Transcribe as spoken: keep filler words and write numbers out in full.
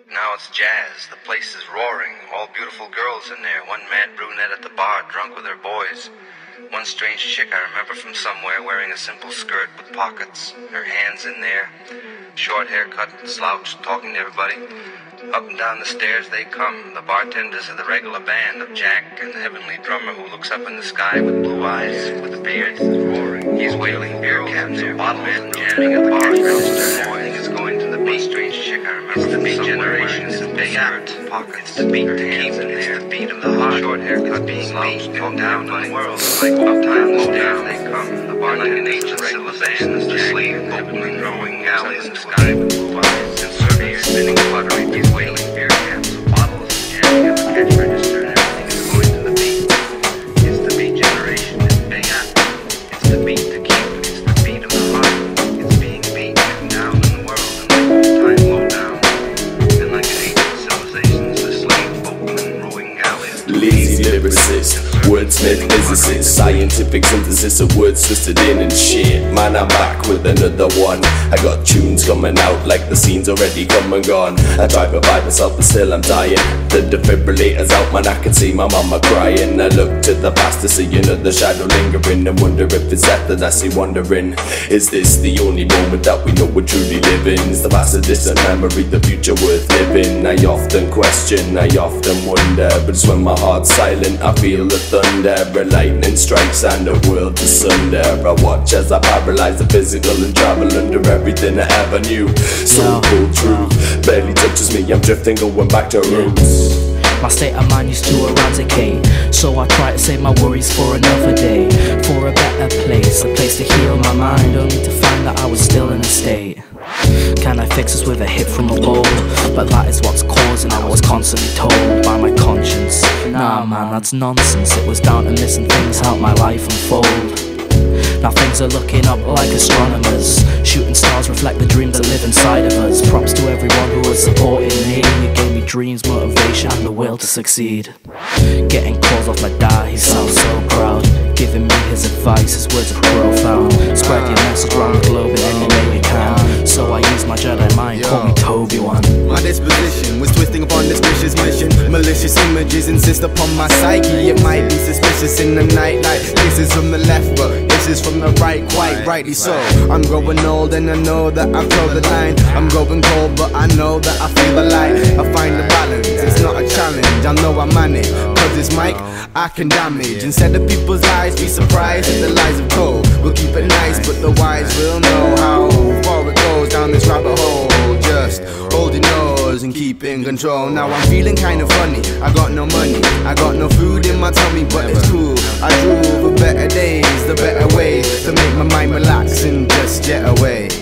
Now it's jazz, the place is roaring, all beautiful girls in there, one mad brunette at the bar, drunk with her boys. One strange chick I remember from somewhere, wearing a simple skirt with pockets, her hands in there, short haircut, slouched, talking to everybody. Up and down the stairs they come, the bartenders of the regular band of Jack and the heavenly drummer who looks up in the sky with blue eyes, with a beard. He's wailing beer cans and bottles and jamming at the bar register. Everything is going to the beat. Strange chick I remember. It's the beat generation, it's the big skirt, pockets, the beat to keep in there, the beat of the heart, short haircut, being beat, and down on the world. Like up time, low down they come, the bar like an ancient regular band, the slave openly growing alleys in the sky with blue eyes, and surveys spinning fluttering, these wailing beer cans, bottles, jamming at the cash register, and everything is going to the beat. It's the beat generation, it's big up, it's the beat to keep, it's the beat of the heart, it's being beat, and down in the world, and like old time, low down, and like an ancient civilization, it's the slave opening rowing alleys. Lazy lyricist, wordsmith, physicist, scientific synthesis of words twisted in and shit. Man, I'm back with another one. I got tunes coming out like the scene's already come and gone. I try to revive myself but still I'm dying. The defibrillator's out, man, I can see my mama crying. I look to the past to see another shadow lingering and wonder if it's that that I see wondering. Is this the only moment that we know we're truly living? Is the past a distant memory, the future worth living? I often question, I often wonder, but it's when my heart's silent I feel the thunder. A lightning strikes and the world asunder. I watch as I paralyze the physical and travel under everything I ever knew. So cold truth barely touches me, I'm drifting, going back to roots. My state of mind used to eradicate, so I try to save my worries for another day, for a better place, a place to heal my mind, only to find that I was still in a state. Can I fix this with a hit from a bowl? But that is what's causing, I was constantly told by my conscience. Nah man, that's nonsense, it was down to missing things, help my life unfold. Now things are looking up like astronomers, shooting stars reflect the dreams that live inside of us. Props to everyone who has supported me, you gave me dreams, motivation and the will to succeed. Getting calls off my dad, he sounds so proud, giving me his advice, his words are profound. Spread your message around the globe in any way you can, so I use my Jedi mind, call me Toby-Wan. My disposition was twisting upon this vicious mission. Malicious images insist upon my psyche. It might be suspicious in the night, like kisses from the left, but this is from the right, quite rightly so. I'm growing old and I know that I've told the line. I'm growing cold but I know that I feel the light. I find the balance, it's not a challenge, I know I manage. Cause it's Mike, I can damage. Instead of people's lies, be surprised at the lies of cold. We'll keep it nice but the wise will know how far it goes down this rabbit hole. Just hold your nose and keep in control. Now I'm feeling kinda funny, I got no money, I got no food in my tummy, but it's cool. I drew for better days, the better ways to make my mind relax and just jet away.